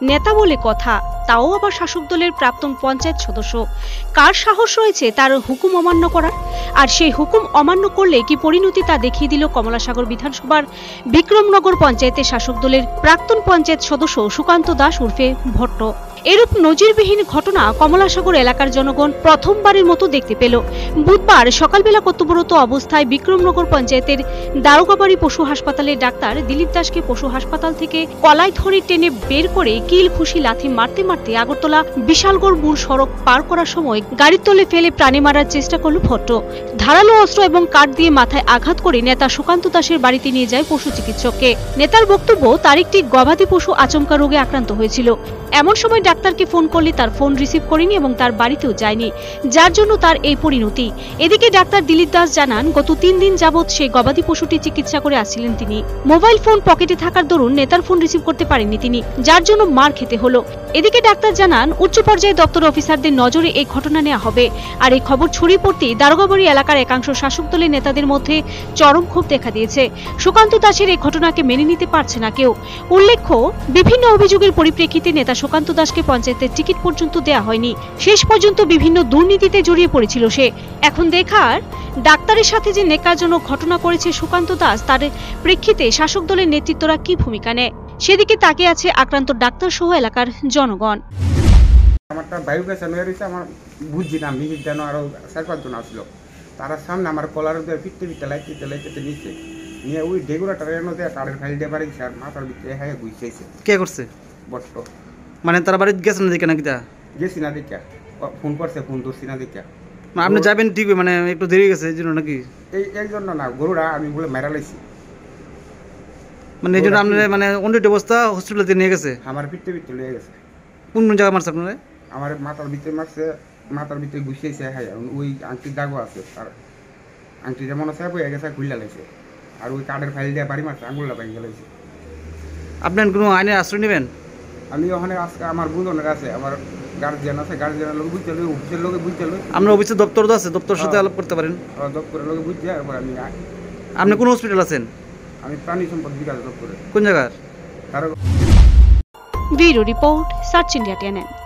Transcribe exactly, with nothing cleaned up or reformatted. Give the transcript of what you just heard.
নেতা বলে কথা, তাও আবার শাসক দলের প্রাক্তন পঞ্চায়েত সদস্য। কার সাহস রয়েছে তার হুকুম অমান্য করার? আর সেই হুকুম অমান্য করলে কি পরিণতি তা দেখিয়ে দিল কমলাসাগর বিধানসভার বিক্রমনগর পঞ্চায়েতের শাসক দলের প্রাক্তন পঞ্চায়েত সদস্য সুকান্ত দাস উর্ফে ভট্ট। এরূপ নজিরবিহীন ঘটনা কমলাসাগর এলাকার জনগণ প্রথমবারের মতো দেখতে পেল। বুধবার সকালবেলা কর্তব্যরত অবস্থায় বিক্রমনগর পঞ্চায়েতের দারোগাবাড়ি পশু হাসপাতালের ডাক্তার দিলীপ দাসকে পশু হাসপাতাল থেকে কলাই ধরে টেনে বের করে কিল খুশি লাথি মারতে মারতে আগরতলা বিশালগড় মূল সড়ক পার করার সময় গাড়ির তলে ফেলে প্রাণে মারার চেষ্টা করল ভট্ট। ধারালো অস্ত্র এবং কাঠ দিয়ে মাথায় আঘাত করে নেতা সুকান্ত দাসের বাড়িতে নিয়ে যায় পশু চিকিৎসককে। নেতার বক্তব্য, তার একটি গবাদি পশু আচমকা রোগে আক্রান্ত হয়েছিল। এমন সময় ডাক্তারকে ফোন করলে তার ফোন রিসিভ করেনি এবং তার বাড়িতেও যায়নি, যার জন্য তার এই পরিণতি। এদিকে ডাক্তার দিলীপ দাস জানান, গত তিন দিন যাবৎ সেই গবাদি পশুটি চিকিৎসা করে আসছিলেন তিনি। মোবাইল ফোন পকেটে থাকার দরুন নেতার ফোন রিসিভ করতে পারেননি তিনি, যার জন্য মার খেতে হলো। এদিকে ডাক্তার জানান, উচ্চ পর্যায়ে দপ্তর অফিসারদের নজরে এই ঘটনা নেওয়া হবে। আর এই খবর ছড়িয়ে পড়তেই দারোগাবাড়ি এলাকার একাংশ শাসক দলের নেতাদের মধ্যে চরম ক্ষোভ দেখা দিয়েছে। সুকান্ত দাসের এই ঘটনাকে মেনে নিতে পারছে না কেউ। উল্লেখ্য, বিভিন্ন অভিযোগের পরিপ্রেক্ষিতে নেতা সুকান্ত দাসকে পঞ্চায়েতের টিকিট পর্যন্ত দেয়া হয়নি। শেষ পর্যন্ত বিভিন্ন দুর্নীতিতে জড়িয়ে পড়েছিল সে। এখন দেখার, ডাক্তারের সাথে যে নেকারজনক ঘটনা করেছে সুকান্ত দাস, তার প্রেক্ষিতে শাসক দলের নেতৃত্বরা কি ভূমিকা নেয় সেদিকে তাকিয়ে আছে আক্রান্ত ডাক্তার সহ এলাকার জনগণ। আমারটা বায়ু গ্যাস হয়ে রয়েছে, আমার বুঝছি না, মিনিট যেন আরো চার পাঁচজন আসলো, তারা সামনে আমার কলার দিয়ে ফিরতে ফিরতে লাইতে লাইতে নিচ্ছে নিয়ে ওই ডেগুরাটার এনে দেয় তাদের ফাইল দিয়ে বাড়ি স্যার মাথার ভিতরে হ্যাঁ বুঝছেছে। কে করছে? বট্ট। মানে তারা বাড়িতে গেছে না দেখে নাকি? তা গেছি না দেখা, ফোন করছে, ফোন ধরছি না দেখা। আপনি যাবেন ঠিক, মানে একটু দেরি গেছে এই জন্য নাকি? এই এই জন্য না, গরুরা আমি বলে মেরা লাইছি, মানে এই জন্য আপনার মানে অন্যটি অবস্থা হসপিটালে নিয়ে গেছে। আমার ফিরতে ফিরতে লেগে গেছে। কোন কোন জায়গায় মারছে আপনারা? আমার মাথার ভিতরে মারছে, মাথার ভিতরে ঘুষিয়েছে, হ্যাঁ ওই আংটির দাগও আছে, আর আংটি যেমন আছে বয়ে গেছে খুললা লাইছে, আর ওই কার্ডের ফাইল দিয়ে বাড়ি মারছে, আঙুলটা ভেঙে লাইছে। আপনি কোনো আইনের আশ্রয় নেবেন? আমি ওখানে আজকে আমার বুঝনের আছে, আমার গার্জিয়ান আছে, গার্জিয়ানের লোক বুঝতে লই, অফিসের লোকে বুঝতে লই। আপনার অফিসের দপ্তর তো আছে, দপ্তরের সাথে আলাপ করতে পারেন। দপ্তরের লোকে বুঝতে, এরপর আমি। আপনি কোন হসপিটাল আছেন? আমি প্রাণী সম্পদ বিকাশ দপ্তরে। কোন জায়গার? Bureau report, search India TNN.